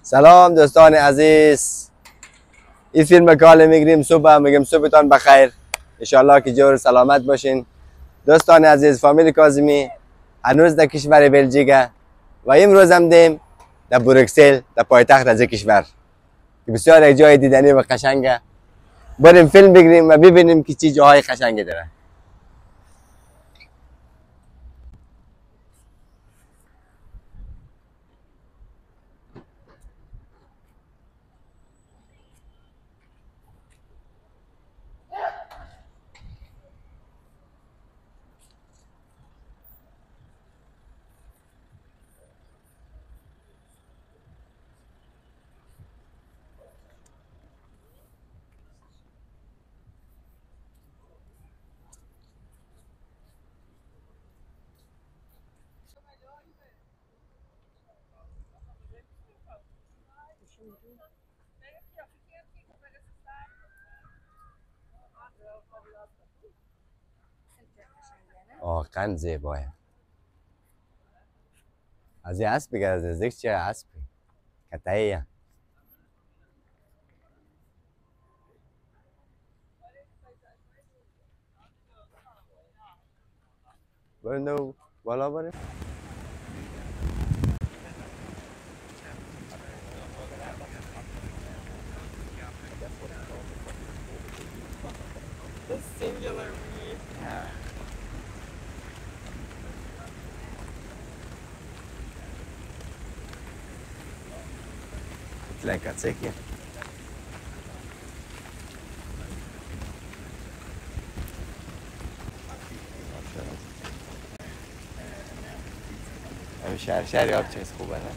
سلام دوستان عزیز. این فیلم کاله میگیریم صبح میگم صبحتان بخیر. انشالله که جور سلامت باشین. دوستان عزیز، فامیل کاظمی هنوز در کشور بلژیک و امروز هم دیم در بروکسل، در پایتخت از کشور که بسیار یک جای دیدنی و قشنگه. بریم فیلم بگیریم و ببینیم که چی جاهای قشنگی داره. واقعا زیباه. از این اسب بگه، از نزدیک چیه اسبی کتاییه. بریم بالا بریم. Lekker zeker. شهر آب چیز خوبه نه؟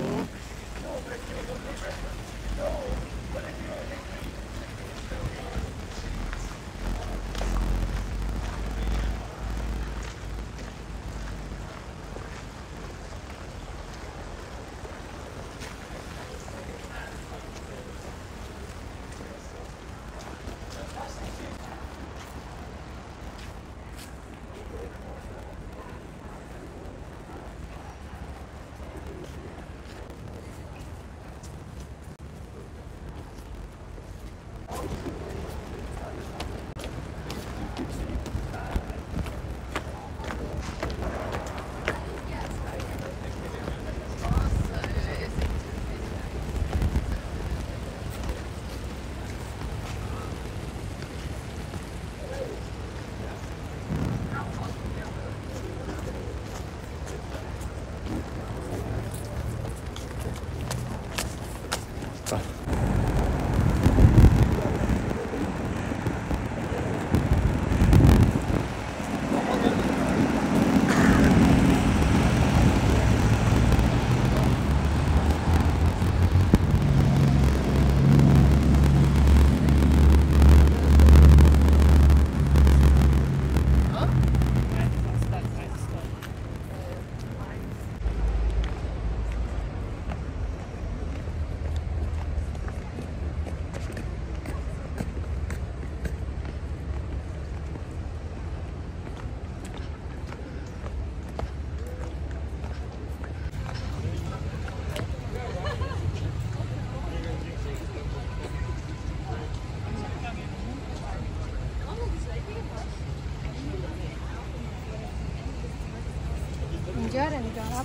اینجا رو نگاه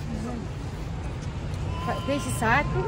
کن. پیش ساعت بود.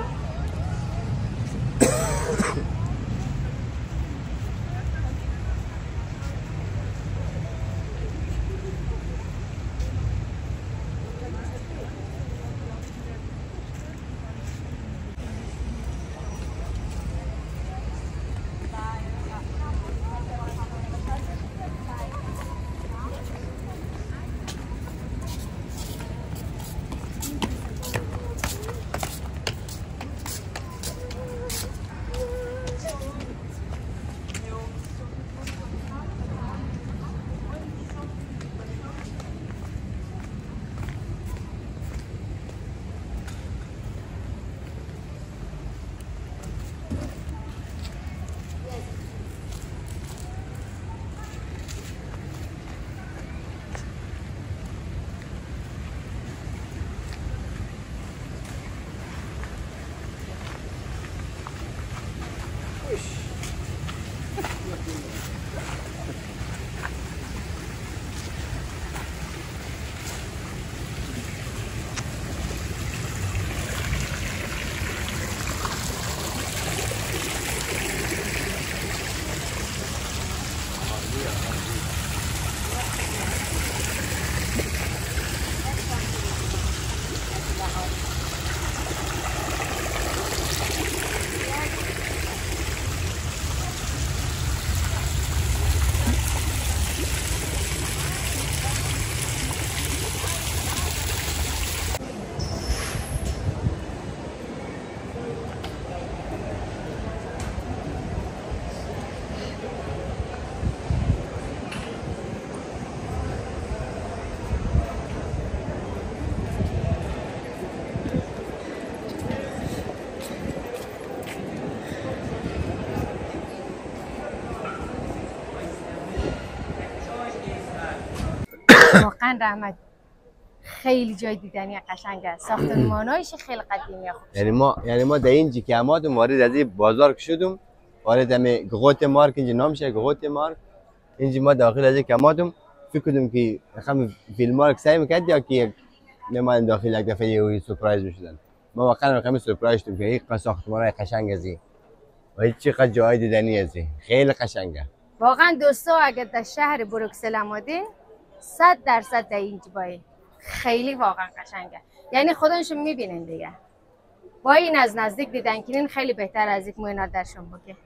واقعا رحمت خیلی جای دیدنی قشنگه. ساختمانایش خیلی قدیمیه خوب. یعنی ما در اینجی که آمدیم وارد از این بازار که شدیم، وارد همه گوت مارک اینجا نامشه گوت مارک، اینجا ما داخل از این که آمدیم فکر کردم که خم فیلم مارک سعی میکرد یا که نمان داخل یک دفعه یه سورپرایز میشدن. ما واقعا خیلی سورپرایز شدیم که یک ساختمانای قشنگ ازی و هیچ چقدر جای دیدنی ازی خیلی قشنگه. واقعا دوستا اگر در شهر بروکسل آمدین 100% در اینجا باید خیلی واقعا قشنگه. یعنی خودشون میبینین دیگه. با این از نزدیک دیدن کنین خیلی بهتر از یک موینا درشون بگه.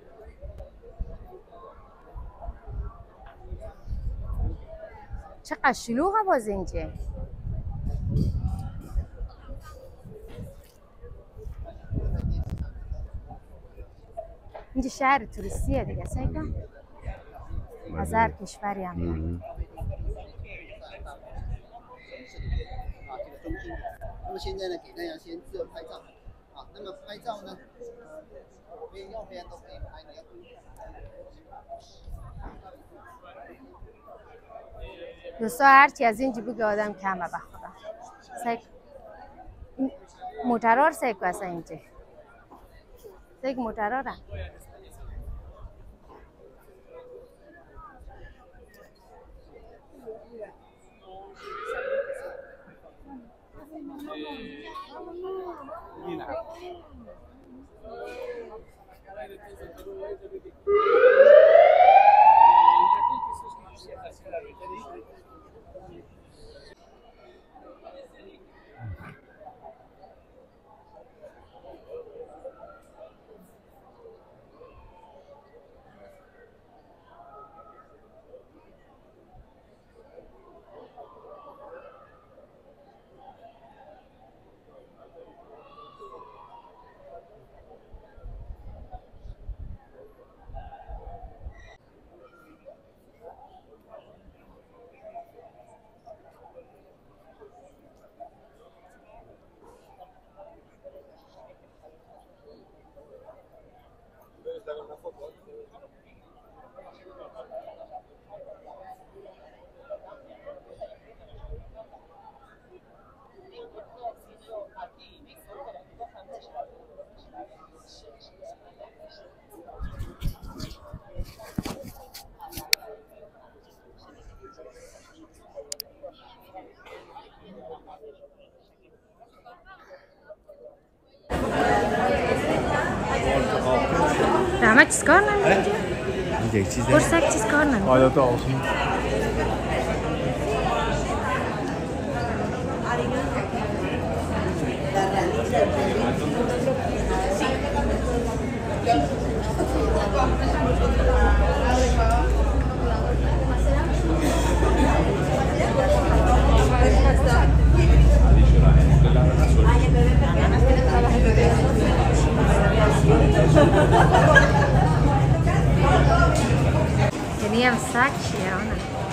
چقدر شلوغه باز اینجا. اینجا شهر توریستیه دیگه سایکا. از هر کشوری هم 那么现在呢，给大家先自由拍照啊。那么拍照呢，左边右边都可以拍，你要注意。 دوستا هرچی از اینجا بگه آدم کمه به خدا. سایک موترار سایکو اصلا اینجا. سایک موتراره. رحمت چیز کار نمی اینجا؟ اینجا یک چیزه؟ برسک چیز کار نمی؟ آیا تو آسون یعنی هم سک چیه آنه؟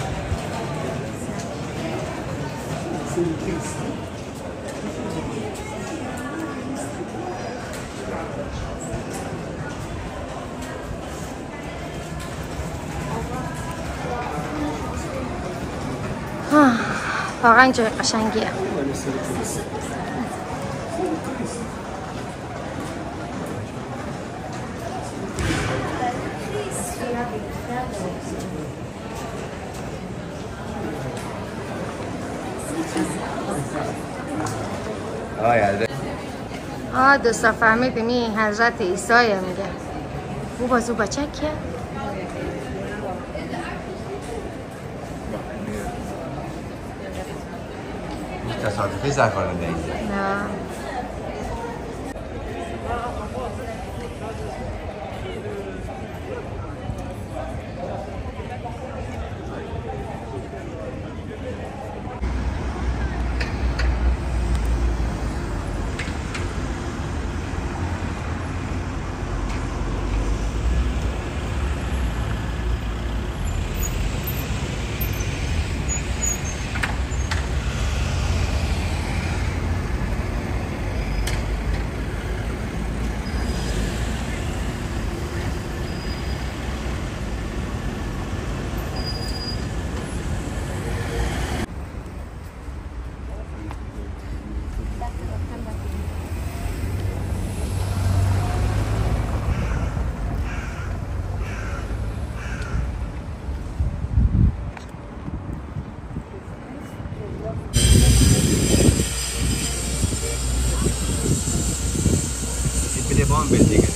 واقعا جای قشنگیه. دوستا فهمیدیم این حضرت عیسی میگه. او بازو بچه کیه؟ تصادفی سرکارنده اینجا؟ نه. میده با هم بلژیک.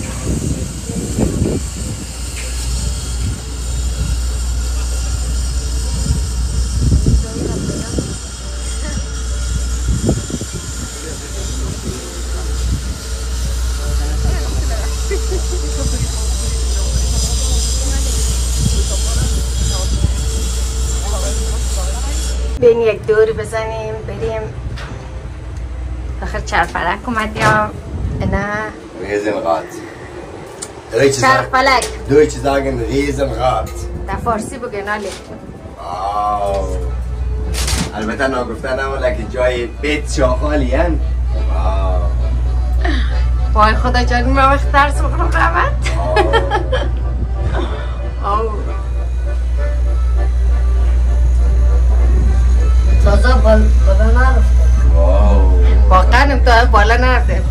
بین یک دور بزنیم بریم آخر چرفلک اومد یا نه Riesenrad. چرفلک Deutsche sagen Riesenrad. در فارسی بگه نالی واو. البته نگفتن اولا که جای بیت شاخالی هن. واو. وای خدا جان ما وقت درس بخورم قیمت تازه بالا نرفته واو. واقعا امتحان بالا نرده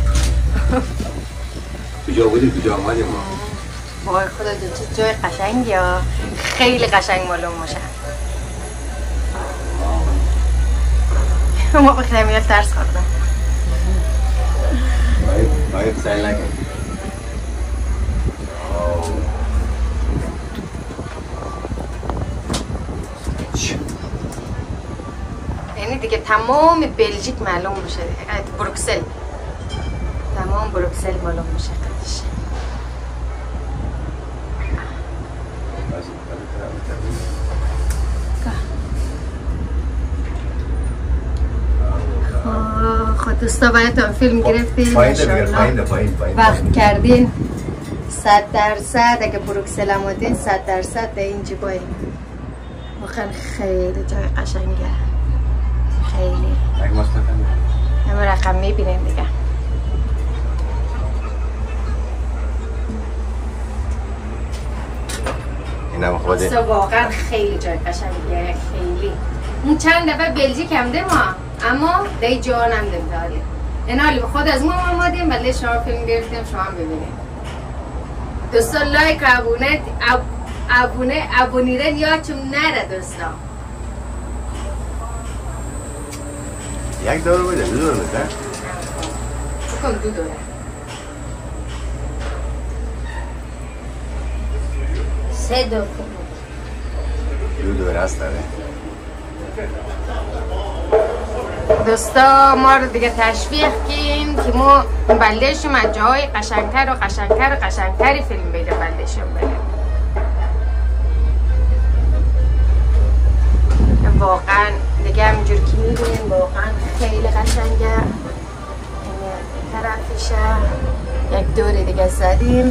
کجا بودی کجا آمدیم ما؟ وای خدا جان چه جای قشنگی ها خیلی قشنگ معلوم میشه ما بخیرم یاد درس خوردم باید سعی نکن. یعنی دیگه تمام بلژیک معلوم میشه بروکسل تمام بروکسل معلوم میشه قدش خود دوستا باید تا فیلم گرفتیم وقت کردین 100% اگه بروکسل آمدین 100% در این جیبایی واقعا خیلی جای قشنگه خیلی همه رقم میبینیم دیگه اینم خوده واقعا خیلی جای قشنگیه خیلی اون چند دفعه بلژیک هم ده ما اما دی جان هم ده داریم این حالی به خود از ما آمدیم ولی شما فیلم گرفتیم شما هم ببینیم دوستا لایک ابونیرن یا چون نره دوستا یک دور بوده دو دور بوده بکن دو دوره سه دور دو دور هست داره دوستا ما رو دیگه تشویق کن که ما بلدهشون از جاهای قشنگتر و قشنگتر و قشنگتری فیلم بگه بلدهشون بگه واقعا دیگه همینجور که میبینیم واقعا خیلی قشنگه طرفیشه یک دوری دیگه زدیم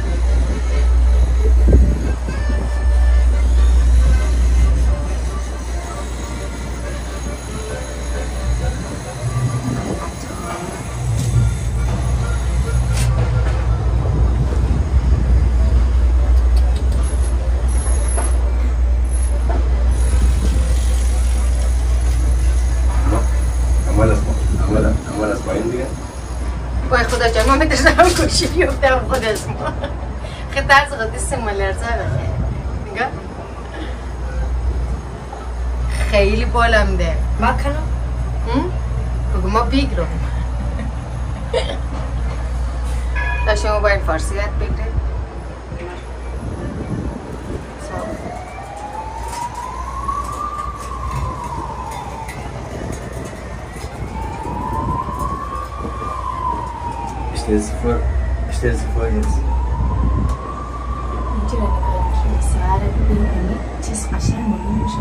وای خدا جان ما میترسم کشی بیفتم خود از ما خیلی درس قدیس ملرزه بخیر نگاه خیلی بالم ده ما کنم بگو ما بیگرم تا شما باید فارسی یاد بگیرید Stell sie vor jetzt. اینجا نگاه کلیسا رو ببینید چیز قشنگ معلوم میشه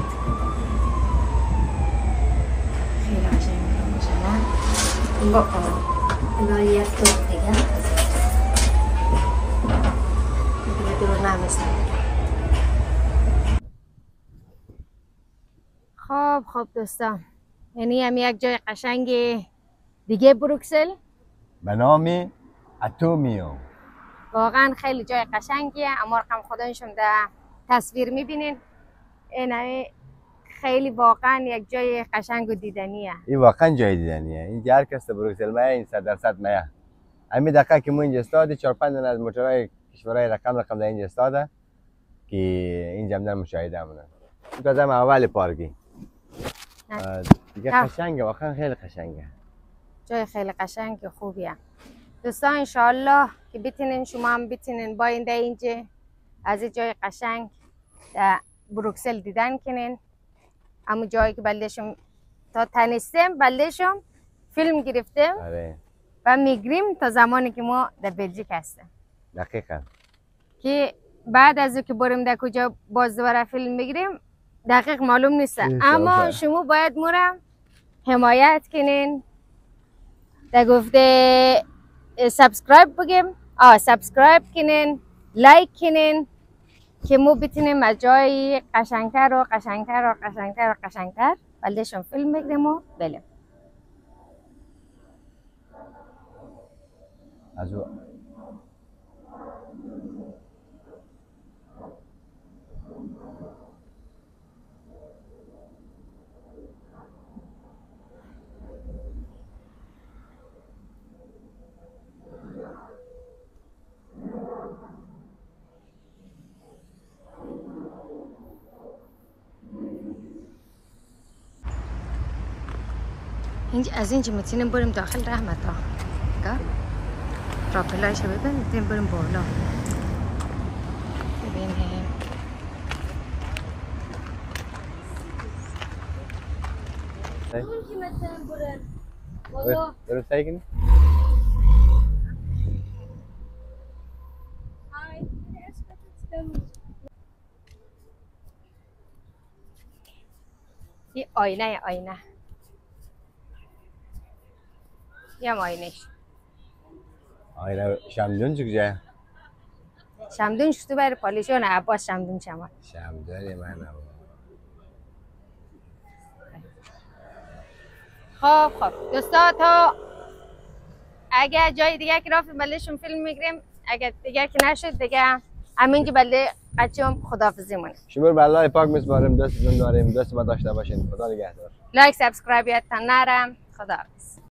خیلی قشنگ معلوم میشه نه الان یک دور دیگه دیگه دور نمیسته خب دوستان یعنی هم یک جای قشنگ دیگه بروکسل به نام اتومیو واقعا خیلی جای قشنگیه اما رقم خودشون در تصویر میبینین این خیلی واقعا یک جای قشنگ و دیدنیه این واقعا جای دیدنیه این هر کس بروکسل میه این 100% میه همین دقیقه که ما اینجا استاده 4-5 از موتورهای کشورهای رقم در اینجا استاده که اینجا هم در مشاهده همونه تو که اول پارکی دیگه قشنگه واقعا خیلی قشنگه جای خیلی قشنگ و خوبیه دوستان انشالله که بتونین شما هم بتونین با اینجا از این جای قشنگ در بروکسل دیدن کنین. همون جایی که بلدشم تا تنستم بلدشم فیلم گرفتم آره و میگریم تا زمانی که ما در بلژیک هستیم. دقیقا که بعد از او که بریم در کجا باز دوباره فیلم بگیریم دقیق معلوم نیست، اما شما باید مورم حمایت کنین. در گفته سابسکرایب بگیم، سابسکرایب کنین، لایک کنین که ما بتونیم از جای قشنگتر و قشنگتر و قشنگتر و قشنگتر بلدشم فیلم بگیریم و بریم. از او اینجا از اینجا میتونیم بریم داخل رحمت ها. راپلایش ببین، میتونیم بریم بالا ببینیم. برو سعی کنی؟ این آینه یا آینهش آینه شمدون چه کجا؟ شمدون شتو بر پالیشون عباس شمدون شما شمدون من خب دوستا تا اگه جای دیگه که رفتیم بلدشون فیلم میگیریم، اگه دیگه که نشد دیگه همینجا بلده قچم خداحافظی مونه. شما به الله پاک میسپاریم، دستتون داریم، دست ما داشته باشین. خدا نگهدار. لایک سابسکرایب یادتان نرم. خداحافظ.